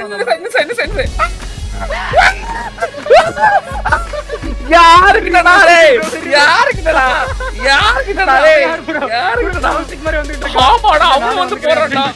இந்த சைடு யாருக்கிட்டடா டேய் யாருக்கிட்டடா டேய் யாருக்கிட்டடா மாதிரி வந்துட்டு இருக்கு ஆமாடா அவன் வந்து போறான்டா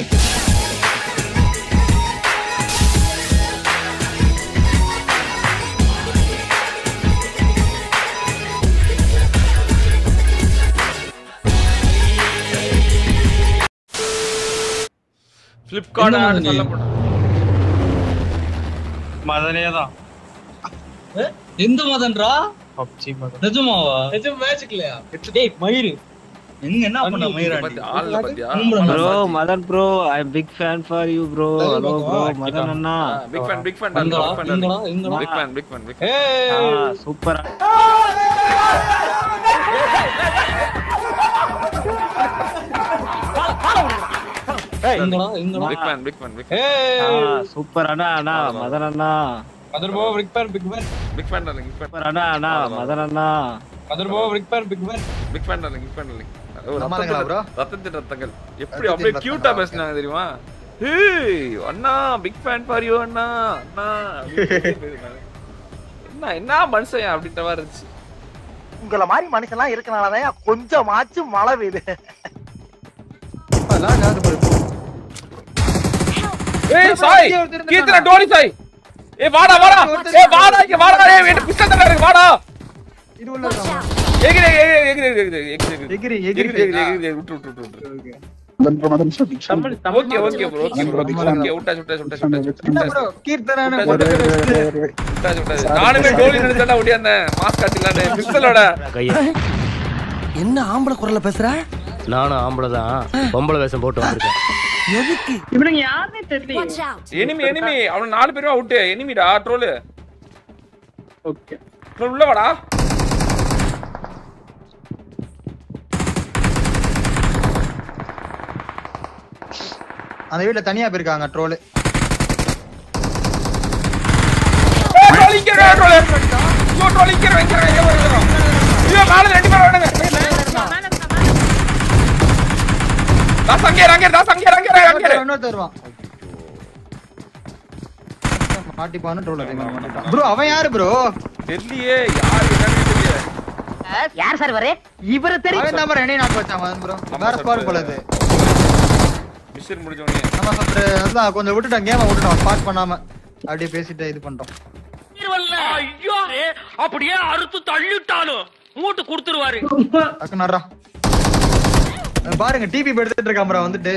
Flipkart ஆட் சொல்லப்படும் மதனேதான் எந்த மதன்டா பப்ஜி மதன் நிஜமாவா நிஜம் மேட்ச் இல்லையா டேய் மயிரு எங்க என்ன பண்ண மயிராண்டி ஆல்ல பாத்தியா bro madan bro I am big fan for you bro hello bro madan anna big fan big fan hey super big fan super anna madan anna Mother bro, big fan darling. super anna madan anna Mother bro, big fan darling. நம்மளங்களா bro ரத்தத்தின் ரத்தங்கள் எப்படி அப்படியே கியூட்டா பேசுனாங்க தெரியுமா ஏய் அண்ணா big fan for you அண்ணா என்ன மனுஷன் அப்படிட்ட மாதிரி இருந்துச்சு உங்கள மாதிரி மனுஷன்லாம் இருக்கனால தான் கொஞ்சமாச்சு மழை பெய்யுது ஏய் சாய் கீர்த்தனா டோனி சாய் ஏய் வாடா இங்க வாடா ஏய் வெட்டு பிஸ்டல் தர இருக்கு வாடா இது உள்ள இருக்கா எகிரி விட்டு ஓகே ப்ரோ கீர்த்தனா நானுமே டோலி நினைச்சா ஓடியானே மாஸ்க் காட்டிலானே பிஸ்டலோட என்ன ஆம்பளை குரல்ல பேசுற நானும் ஆம்பளை தான் பொம்பளை வேஷம் போட்டு வந்திருக்கேன் எதுக்கு இவனுங்க யாருனே தெரியல எனிமி அவன 4 பேரும் அவுட் எனிமிடா ட்ரோல் ஓகே உள்ள வாடா அந்த வீட்ல தனியா போயிருக்காங்க ட்ரோல் மேல 2 பேர் ஓடுங்க இன்னொருத்தர் வருவான் மாட்டிப்பானு ட்ரோல் ப்ரோ அவன் யாரு ப்ரோ தெரியலையே யார் என்னன்னு தெரியல யார் சார் வரே இவர தெரியும் அவன் நம்பர் என்னைய நாட் வச்சான் மதன் ப்ரோ வேற ஸ்குவாட் போல இது மிஷன் முடிஞ்சோனே நம்ம சப்ரே அதான் கொஞ்சம் விட்டுட்டோம் கேமை விட்டுட்டோம் ஸ்பாட் பண்ணாம அப்படியே பேசிட்டு இது பண்றோம் ஐயோ அப்படியே அறுத்து தள்ளிட்டாலும் மூட்டு கொடுத்துருவாரு அக்கனறா பாருங்க டிபி எடுத்துட்டு இருக்கான் ப்ரோ வந்துட்டு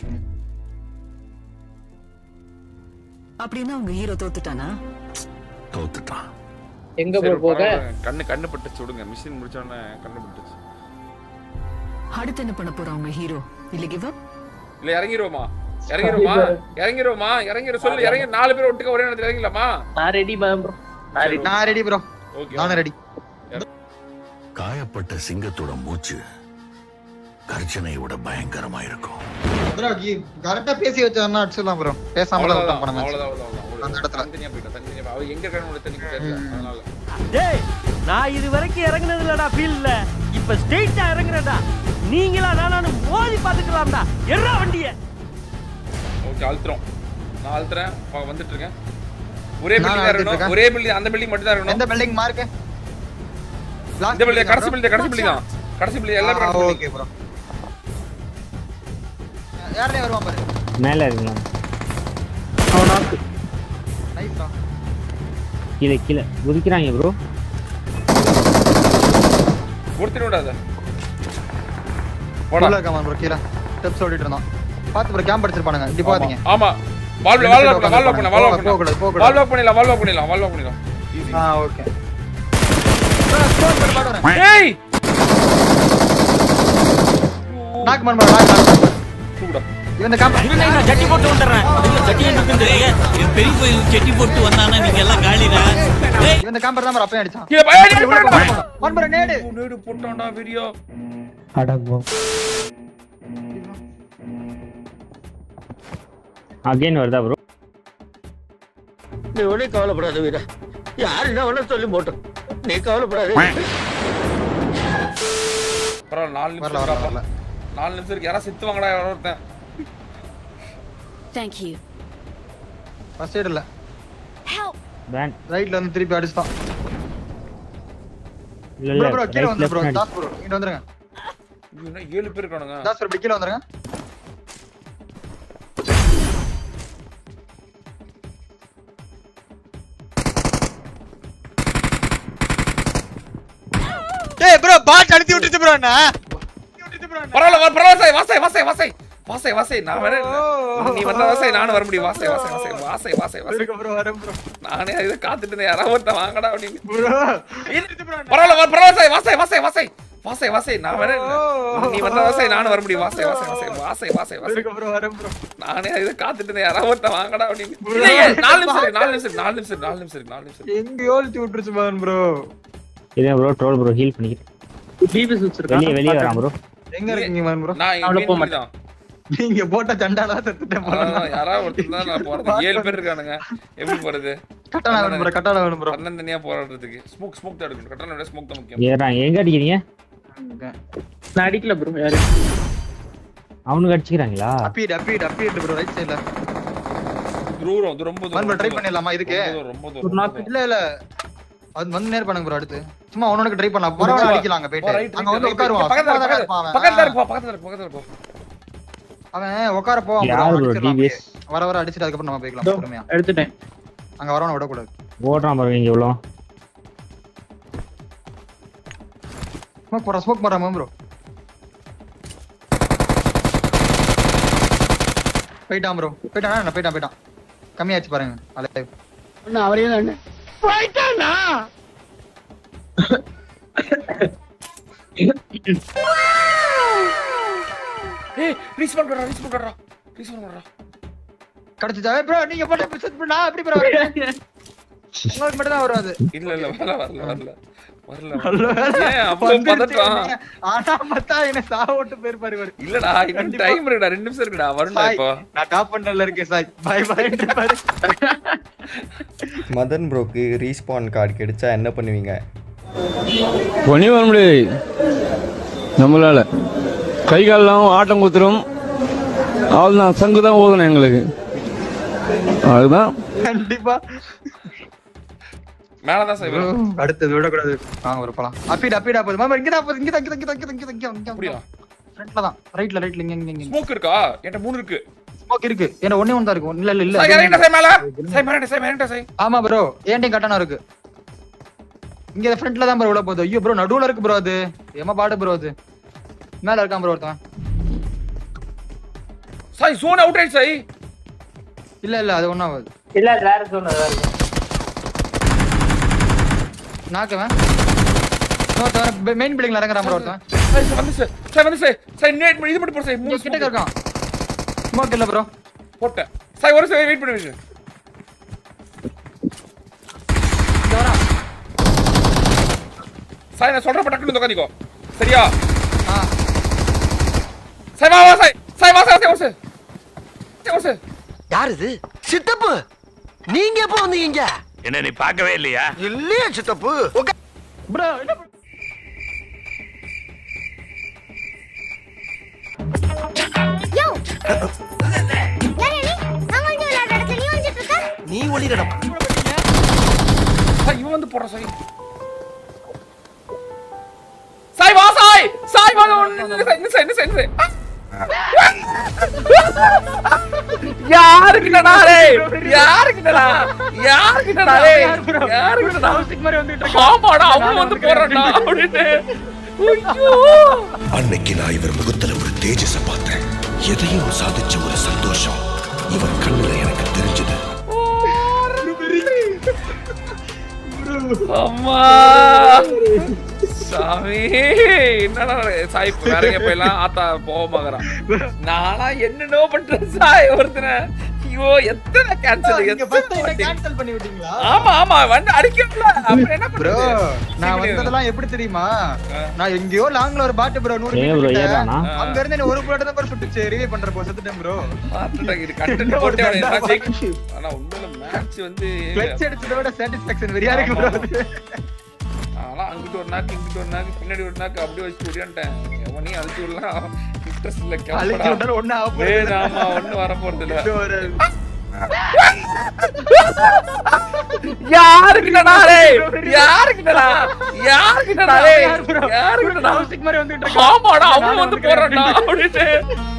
அப்படினா உங்க ஹீரோ தோத்துட்டானா தோத்துட்டான் எங்க போக கண்ணு பட்டு சுடுங்க மிஷன் முடிச்சோனே கண்ணு பட்டுச்சு அடுத்து என்ன பண்ண போறா உங்க ஹீரோ இல்ல கிவ் அப் இல்ல இறங்கிரோமா சொல்லு இறங்கி 4 பேர் ஒட்டுக்க ஒரே நேரத்துல இறங்கிடலாமா நான் ரெடி ப்ரோ நான் ரெடி ப்ரோ ஓகே நான் ரெடி காயப்பட்ட சிங்கத்தோட மூச்சு கர்ஜனையோட பயங்கரமா இருக்கும் ப்ரோ கரெக்ட்டா பேசி வச்சானா அடிச்சலாம் ப்ரோ பேசாமல விட்டோம் பண்ண அவ்வளவுதான் அந்த இடத்துல தனியா போய் அவ எங்க இருக்கணும் தெரியும் தெரியல அதனால டேய் நான் இது வரைக்கும் இறங்குனது இல்லடா ஃபீல்ட்ல இப்ப ஸ்ட்ரைட்டா இறங்குறடா நீங்களா நானும் மோதி பாத்துக்கலாம்டா எறா வண்டிய ஓகே அல்ட்ரோம் நான் அல்ட்றேன் வந்துட்டு இருக்கேன் ஒரே பில்டிங் இருக்கணும் ஒரே பில்டிங் அந்த பில்டிங் மட்டும் தான் இருக்கணும் எந்த பில்டிங் மார்க் இந்த பில்டிங் கடைசி பில்டிங் தான் கடைசி பில்டிங் எல்லாம் ஓகே ப்ரோ யாரே வருவான் பாரு மேல இருக்கலாம் அவனாக்கு நைஸ் ப்ரோ கீழ குதிக்குறாங்க ப்ரோ ஒருத்தனோடாத போடா கமான் ப்ரோ கீழ ஸ்டெப்ஸ் ஓடிட்டு இருந்தான் பாத்து ப்ரோ கேம்ப் அடிச்சிருப்பானுங்க இப்படி பாத்தீங்க ஆமா வால்வ் பண்ணிடலாம் ஈஸி ஓகே ஸ்கோர் பண்ண பாடுறேன் ஏய் நாக் மன் ப்ரோ நாக் கூடா இவன் கேம்ப் நான் ஜட்டி போட்டு வந்துறேன் இல்ல ஜட்டி எதுக்கு தெரியல என் பெரிய போய் ஜட்டி போட்டு வந்தானே நீங்க எல்லாம் காலிடா இவன் கேம்பர் தான் ப்ரோ அப்பவே அடிச்சான் கீழ பயடி மன் ப்ரோ நேடு போட்டான்டா வீடியோ அடங்கோ அகைன் வருதா ப்ரோ நீ ஒண்ணே கவலைப்படாத வீரா யாரு என்ன வேணா சொல்லி போட்டோம் நீ கவலைப்படாத பரவாயில்ல 4 நிமிஷம் இருக்கு யாரா செத்துவாங்கடா யாரோ ஒருத்தன் Thank you ஃபர்ஸ்ட் எய்ட் இல்ல பேன் ரைட்ல வந்து திருப்பி அடிச்சான் இல்ல ப்ரோ கீழ வந்து ப்ரோ தாஸ் ப்ரோ இங்க வந்துருங்க என்ன 7 பேர் இருக்கானுங்க தாஸ் ப்ரோ கீழ வந்துருங்க டேய் ப்ரோ பாட் அழுத்தி விட்டுச்சு ப்ரோ அண்ணா பரவாயில்ல வாசை நான் வரேன் நீ வந்த வாசை நானும் வர முடியும் வாசை ப்ரோ வரேன் ப்ரோ நானே இத காத்துட்டு இருந்தேன் யாராவது ஒருத்தன் வாங்கடா அப்படின்னு பரவாயில்ல வாசை நான் வரேன் நீ வந்த வாசை நானும் வர முடியும் வாசை ப்ரோ வரேன் ப்ரோ நானே இத காத்துட்டு இருந்தேன் யாராவது ஒருத்தன் வாங்கடா அப்படின்னு 4 நிமிஷம் எங்க யோல்த்தி விட்டுருச்சு பான் ப்ரோ இதே ப்ரோ ட்ரோல் ப்ரோ ஹீல் பண்ணிக்கிறேன் டிபிஎஸ் வச்சிருக்கா வெளிய வரான் ப்ரோ எங்க இருக்கீங்க மான் ப்ரோ நான் இங்க போக மாட்டேன் நீங்க போட்ட சண்டால செத்துட்டேன் யாராவது ஒருத்தர் தான் நான் போறது 7 பேர் இருக்கானுங்க எப்படி போறது கட்டால வேணும் ப்ரோ தனியா போராடுறதுக்கு ஸ்மோக் தான் எடுக்கணும் கட்டால விட ஸ்மோக் தான் முக்கியம் ஏறான் எங்க அடிக்கிறீங்க நான் அடிக்கல ப்ரோ யாரு அவனுக்கு அடிச்சிராங்களா அப்பீட் ப்ரோ ரைட் சைடுல தூரம் ரொம்ப மான் ப்ரோ ட்ரை பண்ணலாமா இதுக்கு ரொம்ப இல்ல அது வந்து நேர் பண்ணுங்க ப்ரோ அடுத்து சும்மா அவனுக்கு ட்ரை பண்ணலாம் பரவாயில்ல அடிக்கலாங்க போய்ட்டு அங்க வந்து உட்காருவான் பக்கத்துல இருக்கு அவன் உட்கார போவான் யாரு ப்ரோ டிபிஎஸ் வர அடிச்சிட்டு அதுக்கு அப்புறம் நம்ம போய்க்கலாம் பொறுமையா எடுத்துட்டேன் அங்க வரவன விட கூடாது ஓடுறான் பாருங்க இங்க இவ்ளோ ஸ்மோக் போறாம ப்ரோ போய்ட்டான் ப்ரோ போய்ட்டான் கம்மியாச்சு பாருங்க அலைவ் அண்ணா அவரே தான் போய்ட்டானா ஏய் ரீஸ்பான் பண்றா கடச்சிட்டா ப்ரோ நீங்க போட்ட செட் பண்ணா அப்படி ப்ரோ உங்களுக்கு மட்டும் தான் வரும் அது இல்ல வரல ஏன் அவ்வளவு பதட்டம் ஆனா மத்தா என்ன சாவோட்டு பேர் பாரு வரு இல்லடா இன்னும் டைம் இருக்குடா 2 நிமிஷம் இருக்குடா வரும்டா இப்போ நான் டாப் பண்ணல இருக்கேன் சாய் பை பாரு மதன் ப்ரோக்கு ரீஸ்பான் கார்டு கிடைச்சா என்ன பண்ணுவீங்க பண்ணி வர முடியாது நம்மளால கை காலெல்லாம் ஆட்டம் குத்துரும் அவ்வளோதான் சங்கு தான் ஓதணும் எங்களுக்கு அதுதான் கண்டிப்பா மேலதான் செய்வோம் அடுத்து விட கூடாது வாங்க ஒரு போலாம் அப்பீடா போகுது மாமா இங்க அப்படியே ஃப்ரண்ட்ல தான் ரைட்ல இங்க ஸ்மோக் இருக்கா என்கிட்ட 3 இருக்கு ஸ்மோக் இருக்கு என்ன ஒண்ணே ஒண்ணு தான் இருக்கு இல்ல சை மேல ஆமா ப்ரோ ஏன்டி கட்டணம் இருக்கு இங்க ஃப்ரண்ட்ல தான் ப்ரோ உள்ள போகுது ஐயோ ப்ரோ நடுவுல இருக்கு ப்ரோ அது ஏமா பாடு ப்ரோ அது மேல இருக்கான் ப்ரோ ஒருத்தன் சை ஜோன் அவுட் ரைட் சை இல்ல அது ஒண்ணா ஆகுது இல்ல வேற ஜோன் நாக்கவன் இன்னொருத்தவன் மெயின் பில்டிங்ல இறங்குறான் ப்ரோ ஒருத்தன் சை நேட் இது மட்டும் போடு சை மூணு கிட்ட இருக்கான் ஸ்மோக் இல்ல ப்ரோ போட்ட சை ஒரு சை வெயிட் பண்ணு சை நான் சொல்ற பட்டக்கு உட்கார்ந்திக்கோ சரியா சை வா சை யார் இது சித்தப்பு நீங்க எப்போ வந்தீங்க என்ன நீ பார்க்கவே இல்லையா இல்லையா சித்தப்பு ப்ரோ நீ ஒளிரடா சை இவன் வந்து போற சை வா சை யாருக்கிட்டடா ஆமாடா அவன் வந்து போறான்டா அப்படினு அன்னைக்கு நான் இவர் முகத்துல ஒரு தேஜஸ பார்த்தேன் எதையும் சாதிச்ச ஒரு சந்தோஷம் இவர் கண்ணுல எனக்கு தெரிஞ்சது அம்மா சாமி என்னடா சாய் வேறங்க போயலாம் ஆத்தா போமாகறான் நானா என்னனோ பண்றேன் சாய் ஒருத்தன ஐயோ எத்தனை கேன்சல் பண்ணி விட்டீங்களா ஆமா வந்து அடிக்கல அப்புறம் என்ன ப்ரோ நான் வந்ததெல்லாம் எப்படி தெரியுமா நான் எங்கயோ லாங்ல ஒரு பாட் ப்ரோ 100 மீட்டர் அங்க இருந்து என்ன ஒரு புல்லட் தான் சுட்டுச்சு ரிவே பண்றப்போ செத்துட்டேன் ப்ரோ பாத்துட்டேன் இது கண்டென்ட் போட்டே ஆனா உண்மையில மேட்ச் வந்து கிளட்ச் அடிச்சத விட சாட்டிஸ்ஃபேக்ஷன் வெரியா இருக்கு ப்ரோ ஆனா அங்கிட்டு ஒரு நாக்கு இங்கிட்டு ஒரு நாக்கு பின்னாடி ஒரு நாக்கு அப்படியே வச்சு ஓடியான்ட்டேன் எவனையும் அழிச்சு விடலாம் இன்ட்ரெஸ்ட் இல்ல கேமரா ஒண்ணு வர போறது இல்ல யாருக்கிட்டடா டேய் யாருக்கிட்டடா யாருக்கிட்டடா டேய் யாருக்கிட்டடா மாதிரி வந்துட்டு ஆமாடா அவன் வந்து போறான்டா அப்படினு